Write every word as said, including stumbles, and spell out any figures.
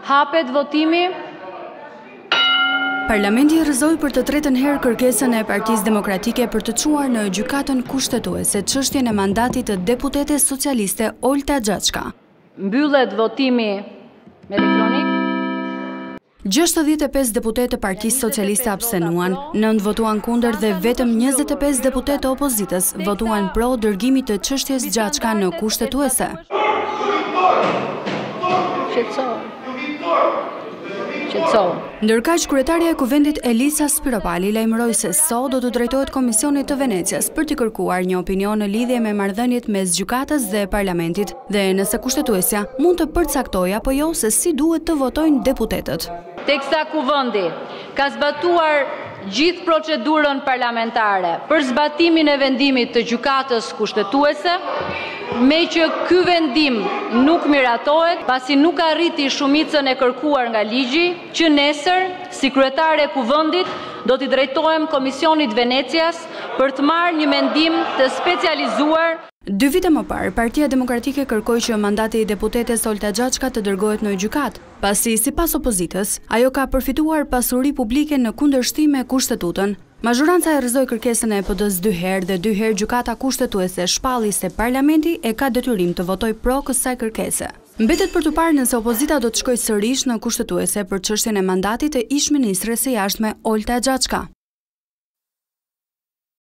Hapet votimi. Parlamenti rrëzoi për të tretën herë kërkesën e Partisë Demokratike për të çuar në gjykatën kushtetuese çështjen e mandatit të deputetes socialiste Olta Xhaçka. Mbyllet votimi elektronik. gjashtëdhjetë e pesë deputetë të Partisë Socialiste abstenuan, nëntë votuan kundër dhe vetëm njëzet e pesë deputetë të opozitës votuan pro dërgimit të çështjes Xhaçka në kushtetuese. Ndërkaq, kryetarja e Kuvendit Elisa Spiropali lajmëroi se sot do të drejtohet Komisionit të Venecias për të kërkuar një opinion në lidhje me marrëdhëniet mes gjykatës dhe parlamentit dhe nëse kushtetuesja mund të përcaktojë apo jo se si duhet të votojnë deputetët. Teksa Kuvendi ka zbatuar gjithë procedurën parlamentare për zbatimin e vendimit të gjykatës kushtetuese, me që ky vendim nuk miratohet, pasi nuk arriti shumicën e kërkuar nga ligji, që nesër, si kryetare e Kuvendit, do t'i drejtohem Komisionit Venecias për të marrë një mendim të specializuar. Dy vite më parë, Partia Demokratike kërkoi që mandati i deputetes Olta Xhaçka të dërgohet në gjykatë, pasi sipas opozitës, ajo ka përfituar pasuri publike në kundërshtim me kushtetutën. Mazhoranca e rrëzoi kërkesën e E P D-s dy herë dhe dy herë gjykata kushtetuese shpalli se parlamenti e ka detyrim të votojë pro kësaj kërkese. Mbetet për të parë nëse opozita do të shkojë sërish në kushtetuese për çështjen e mandatit të ish-ministres së jashtme Olta Xhaçka.